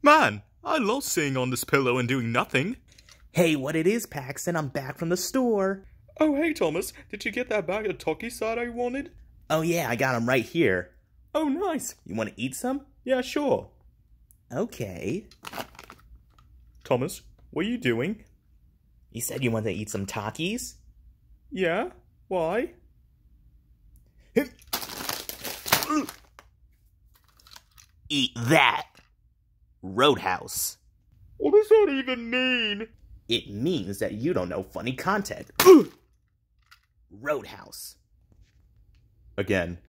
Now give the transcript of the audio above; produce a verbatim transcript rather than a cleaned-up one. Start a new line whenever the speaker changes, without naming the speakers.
Man, I love sitting on this pillow and doing nothing.
Hey, what it is, Paxton? I'm back from the store.
Oh, hey, Thomas. Did you get that bag of Toki side I wanted?
Oh yeah, I got 'em right here.
Oh, nice.
You want to eat some?
Yeah, sure.
Okay.
Thomas, what are you doing?
You said you wanted to eat some Takis?
Yeah? Why?
Eat that! Roadhouse.
What does that even mean?
It means that you don't know funny content. Roadhouse.
Again.